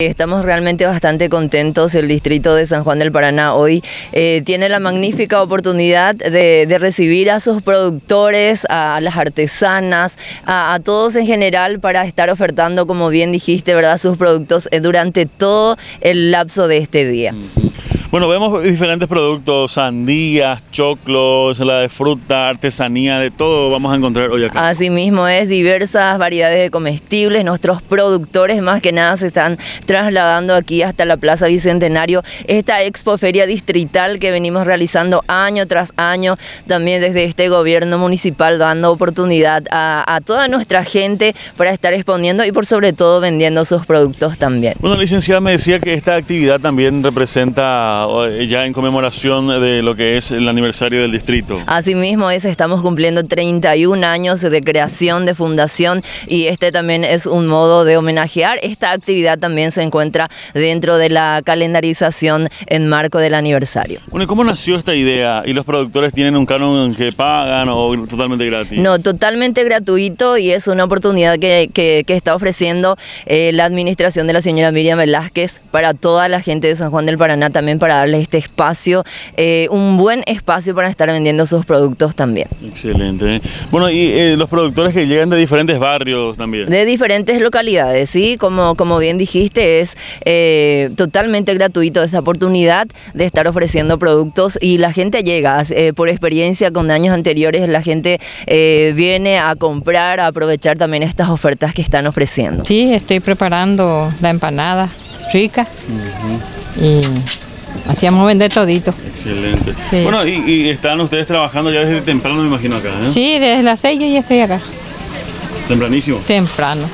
Estamos realmente bastante contentos. El distrito de San Juan del Paraná hoy tiene la magnífica oportunidad de recibir a sus productores, a las artesanas, a todos en general para estar ofertando, como bien dijiste, ¿verdad?, sus productos durante todo el lapso de este día. Bueno, vemos diferentes productos, sandías, choclos, la de fruta, artesanía, de todo vamos a encontrar hoy acá. Así mismo es, diversas variedades de comestibles. Nuestros productores más que nada se están trasladando aquí hasta la Plaza Bicentenario. Esta expoferia distrital que venimos realizando año tras año, también desde este gobierno municipal dando oportunidad a toda nuestra gente para estar exponiendo y por sobre todo vendiendo sus productos también. Bueno, licenciada, me decía que esta actividad también representa ya en conmemoración de lo que es el aniversario del distrito. Así mismo es, estamos cumpliendo 31 años de creación, de fundación, y este también es un modo de homenajear. Esta actividad también se encuentra dentro de la calendarización en marco del aniversario. Bueno, ¿y cómo nació esta idea? ¿Y los productores tienen un canon que pagan o totalmente gratis? No, totalmente gratuito, y es una oportunidad que está ofreciendo la administración de la señora Miriam Velázquez para toda la gente de San Juan del Paraná, también para darles este espacio, un buen espacio para estar vendiendo sus productos también. Excelente. Bueno, y los productores que llegan de diferentes barrios también. De diferentes localidades, sí, como bien dijiste, es totalmente gratuito esa oportunidad de estar ofreciendo productos, y la gente llega, por experiencia con años anteriores, la gente viene a comprar, a aprovechar también estas ofertas que están ofreciendo. Sí, estoy preparando la empanada rica y así vamos a vender todito. Excelente. Sí. Bueno, y están ustedes trabajando ya desde temprano, me imagino, acá, ¿eh? Sí, desde las 6 yo ya estoy acá. Tempranísimo. Temprano.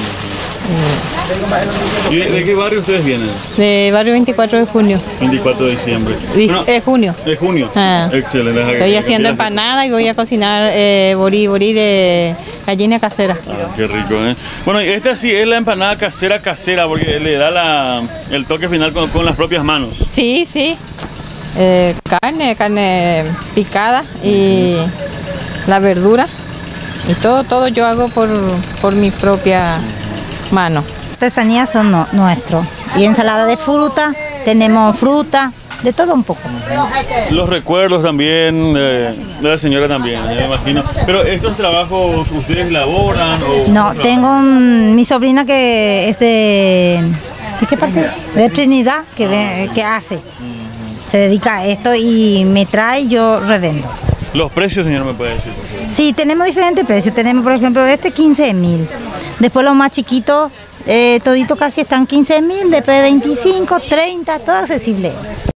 ¿Y de qué barrio ustedes vienen? De barrio 24 de junio. 24 de diciembre. Bueno, es junio. De junio. Ah. Excelente. Estoy haciendo empanada y voy a cocinar borí de gallina casera. Ah, qué rico, ¿eh? Bueno, y esta sí es la empanada casera, porque le da el toque final con las propias manos. Sí, sí. Carne picada y la verdura. Y todo yo hago por mi propia mano. Artesanías son nuestros. Y ensalada de fruta, tenemos fruta, de todo un poco. Los recuerdos también, de la señora también, me imagino. Pero ¿estos trabajos ustedes laboran? No, tengo mi sobrina que es ¿de qué parte? De Trinidad, que hace. Se dedica a esto y me trae y yo revendo. ¿Los precios, señor, me puede decir? Sí, tenemos diferentes precios. Tenemos, por ejemplo, 15.000. Después los más chiquitos, todito casi están 15.000, después 25, 30, todo accesible.